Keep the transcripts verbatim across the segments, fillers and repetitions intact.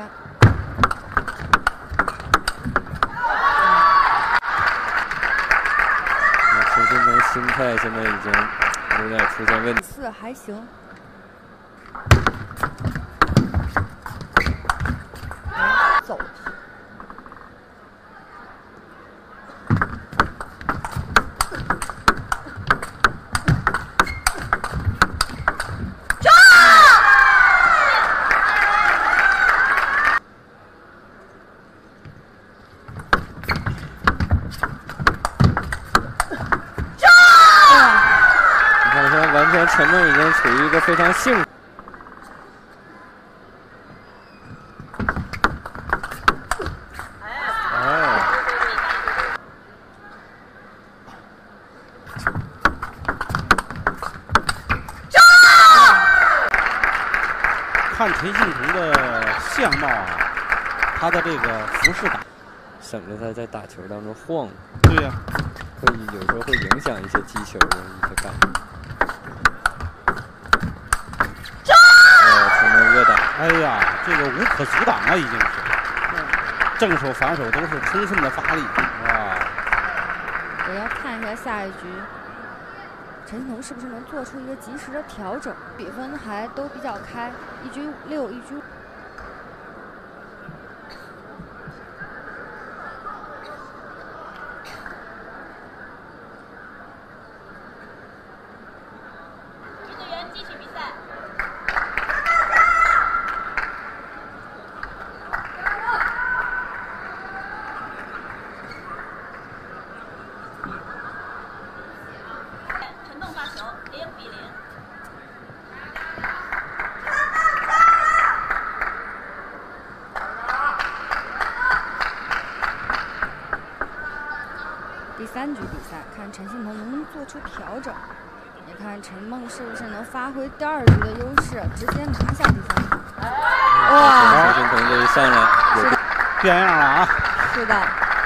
陈新东心态现在已经有点出现问题。 四还行。走。 陈梦已经处于一个非常幸福。哎， 看陈幸同的相貌啊，他的这个服饰感， 省得他在打球当中晃。 对呀、啊， 会有时候会影响一些击球的一些感觉。 哎呀，这个无可阻挡啊，已经是，正手反手都是充分的发力，哇！ 我要看一下下一局，陈幸同是不是能做出一个及时的调整，比分还都比较开，一局六，一局。 第三局比赛，看陈幸同能不能做出调整，也看陈梦是不是能发挥第二局的优势，直接拿下第三局。 哇！陈幸同这一上来有变样了啊！ 是的。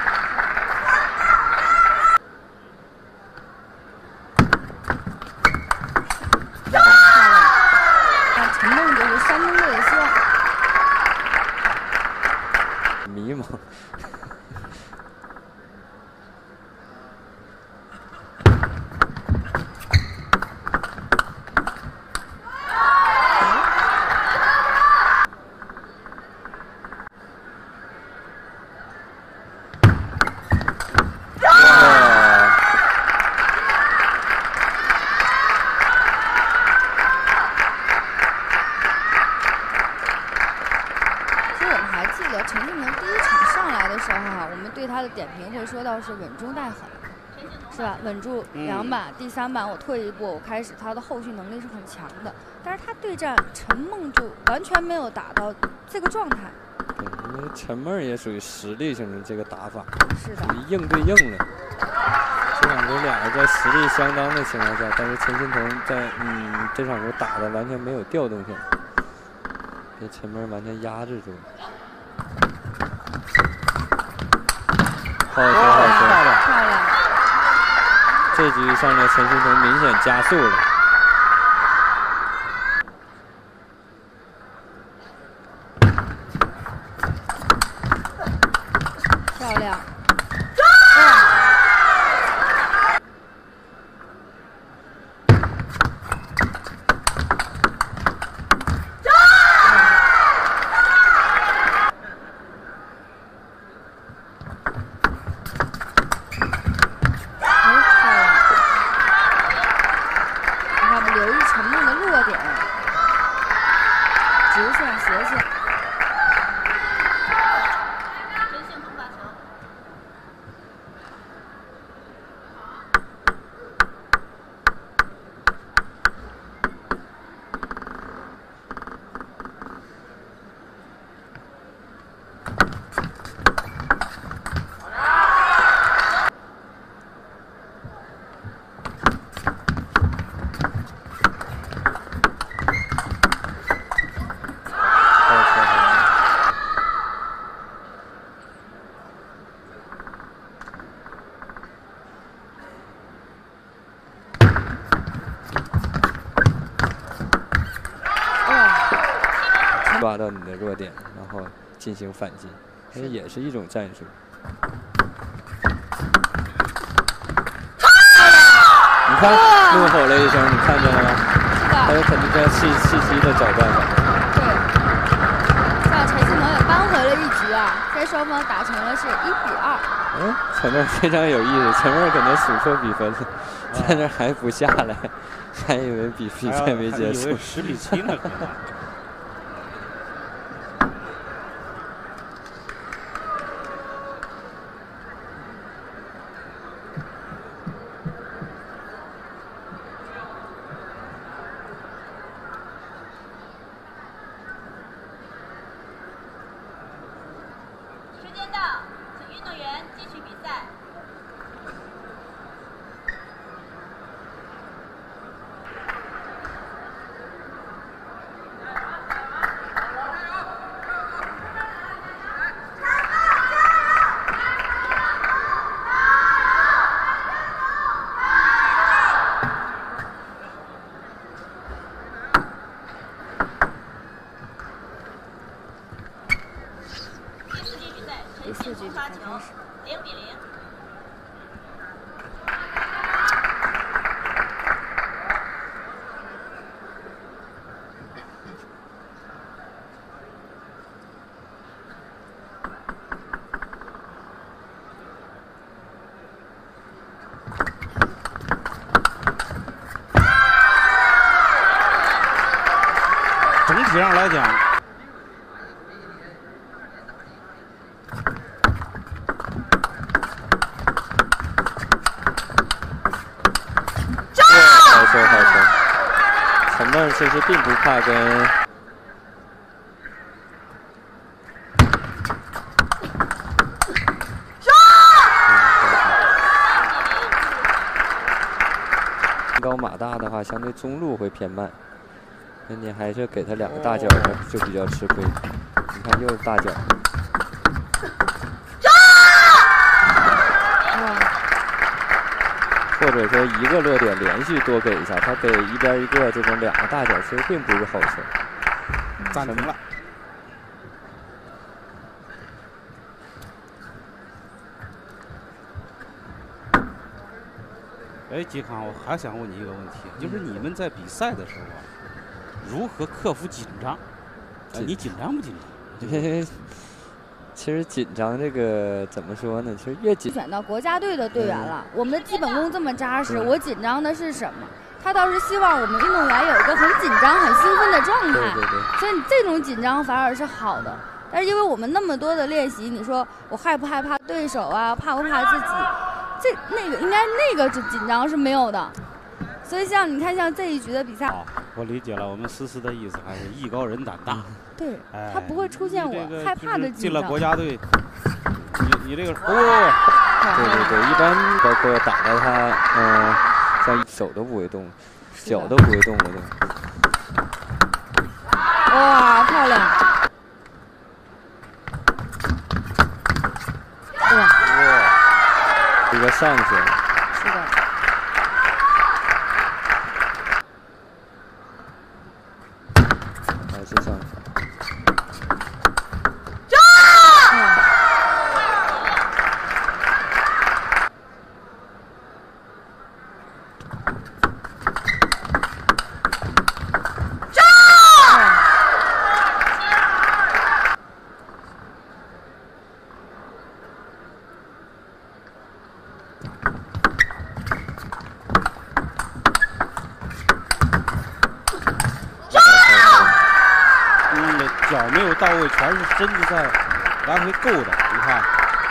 漂亮！看陈梦就是山东队的希望。 迷茫。 点评会说到是稳中带狠，是吧？稳住两板，嗯、第三板我退一步，我开始他的后续能力是很强的。但是他对战陈梦就完全没有达到这个状态。 对，因为陈梦也属于实力型的这个打法， 是的， 属于硬对硬的。这场球俩人在实力相当的情况下，但是陈幸同在嗯这场球打的完全没有调动性，被陈梦完全压制住了。 好球，好球， 漂亮！漂亮！ 这局上来陈幸同明显加速了。 漂亮！ 抓到你的弱点，然后进行反击，这也是一种战术。你看怒吼了一声，你看见了吗？他有肯定在细细细的找办法。 对，像陈欣腾也扳回了一局啊，在双方打成了是一比二。 嗯，陈梦非常有意思，陈梦可能数错比分了，在那还不下来，还以为比比赛没结束。 十比七呢，可能。 第四局比赛开始，零比零。 整体上来讲。 陈梦其实并不怕跟，高马大的话，相对中路会偏慢。那你还是给他两个大脚，他就比较吃亏。你看又是大脚。 或者说一个落点连续多给一下，他给一边一个这种两个大脚，其实并不是好事。 暂停了。哎，嵇康，我还想问你一个问题，就是你们在比赛的时候啊，如何克服紧张？啊，你紧张不紧张？ 其实紧张这个怎么说呢？其实越紧， 选到国家队的队员了，我们的基本功这么扎实，我紧张的是什么？他倒是希望我们运动员有一个很紧张、很兴奋的状态， 对对对， 所以你这种紧张反而是好的。但是因为我们那么多的练习，你说我害不害怕对手啊？怕不怕自己？这那个应该那个紧张是没有的。所以像你看，像这一局的比赛， 哦，我理解了，我们思思的意思还是艺高人胆大。 对， 哎、 他不会出现我害怕的紧张。 进了国家队，你你这个哦， 对对对，一般包括打到他，嗯、呃，像手都不会动，脚都不会动了都。 哇，漂亮！哇哇，一个上去了。 是的。 还是上去。 脚没有到位，全是身子在来回够的，你看。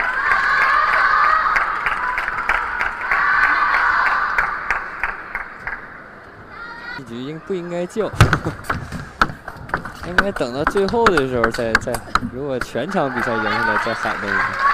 一局应不应该叫？应该等到最后的时候再再，如果全场比赛赢下来再喊那一下。